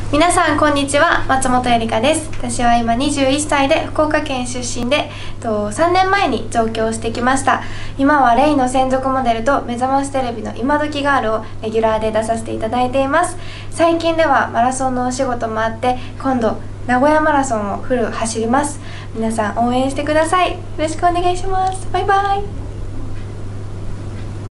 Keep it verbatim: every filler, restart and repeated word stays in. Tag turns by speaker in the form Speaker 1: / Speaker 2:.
Speaker 1: 皆さんこんにちは、松本えりかです。私は今にじゅういっさいで福岡県出身でとさんねんまえに上京してきました。今はレイの専属モデルと目覚ましテレビの今時ガールをレギュラーで出させていただいています。最近ではマラソンのお仕事もあって今度名古屋マラソンをフル走ります。皆さん応援してください。よろしくお願いします。バイバイ。